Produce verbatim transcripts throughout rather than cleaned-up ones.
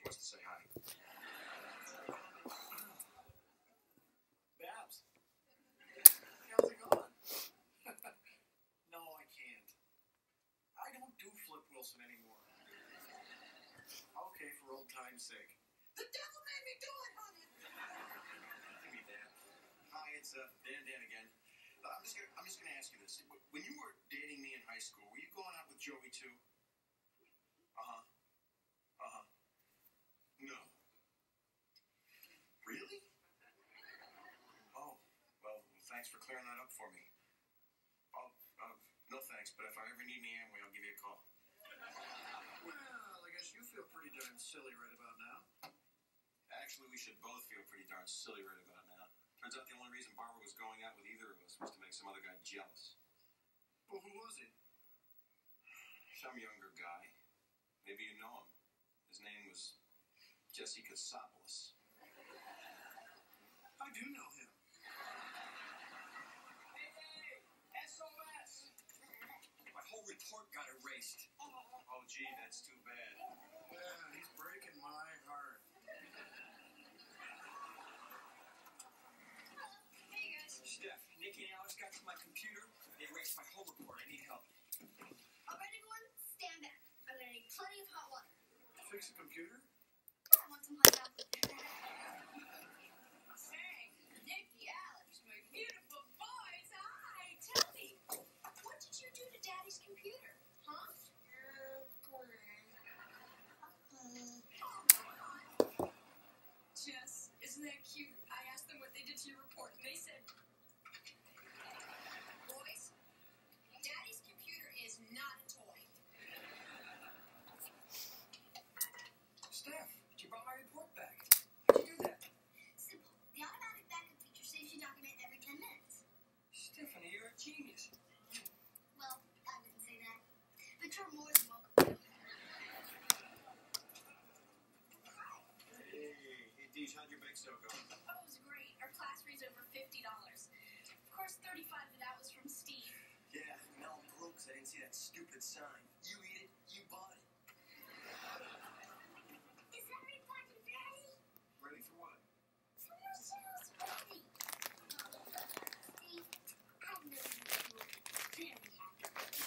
wants to say hi. Babs. How's it going? No, I can't. I don't do Flip Wilson anymore. Okay, for old time's sake. The devil made me do it, honey. Give me that. Hi, it's uh, Dan Dan again. Uh, I'm just gonna, I'm just gonna ask you this. When you were dating me in high school, were you going out with Joey too? Uh-huh. Uh-huh. No. Really? Oh, well, thanks for clearing that up for me. Oh, uh, no thanks, but if I ever need any Amway, I'll give you a call. Well, I guess you feel pretty darn silly right about now. Actually, we should both feel pretty darn silly right about now. Turns out the only reason Barbara was going out with either of us was to make some other guy jealous. Well, who was he? Some younger guy. Maybe you know him. His name was Jesse Katsopoulos. I do know him. Hey, hey! S O S! My whole report got erased. Oh, gee, that's too bad. Yeah, he's breaking my heart. Hey, guys. Steph, Nikki and Alex got to my computer. They erased my whole report. I need help. All right, everyone, stand back. I'm gonna need plenty of hot water. Fix the computer? Yeah, I want some hot chocolate. Say, Nikki, Alex, my beautiful boys. Hi, tell me, what did you do to Daddy's computer? Huh? Jess, isn't that cute? I asked them what they did to your report, and they said, boys, Daddy's computer is not a toy. Steph, you brought my report back. How'd you do that? Simple. The automatic backup feature saves you document every ten minutes. Stephanie, you're a genius. Well, I wouldn't say that. But you're more than welcome. Hey, hey, Deej, how'd your bake sale go? Oh, it was great. Our class raised over fifty dollars. Of course, thirty-five of that was from Steve. Yeah, now I'm broke because I didn't see that stupid sign. You eat it, you bought it. Is everybody ready? Ready for what? For yourselves ready. Steve, I know you were very happy.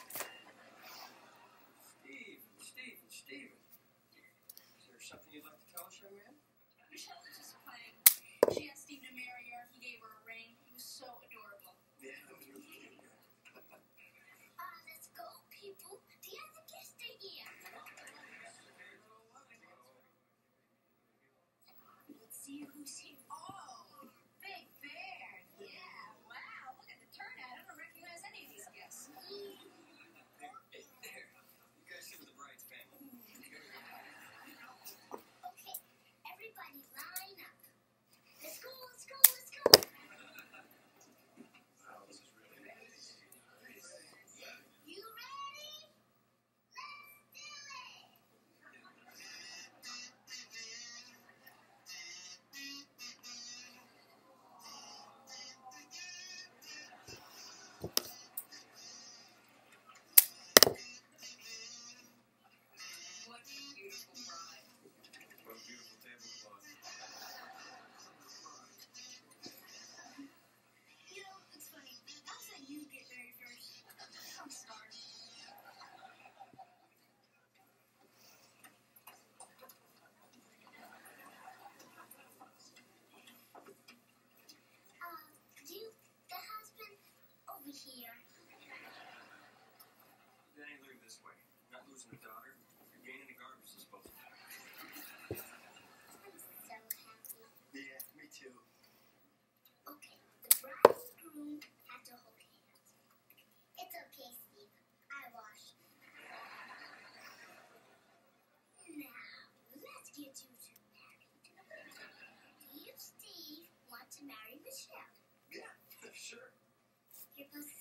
Steven, Steven, Steven. Is there something you'd like to tell us, young man? Michelle was just playing. She asked Steve to marry her. He gave her a ring. He was so adorable. Yeah, it was really cute. Uh, let's go, people. The other guests are here. Let's see who's here. Oh, Big Bear. Yeah, wow. Look at the turnout. I don't recognize any of these guests. Hey, hey, there. You guys sit with the bride's family. Okay, everybody line up. Let's go, let's go, let's go. Wow, this is really nice. You ready? Let's do it. What a beautiful bride. What a beautiful tablecloth. You know, it's funny. I'll let you get married first. I'm sorry. Uh, you, the husband, over here. Danny, look at it this way. Not losing a daughter, you're gaining a garbage disposal. I'm so happy. Yeah, me too. Okay, the bride and groom have to hold hands. It's okay, Steve. I washed. Now, let's get you two married. Do you, Steve, want to marry Michelle? Yeah, sure. Here goes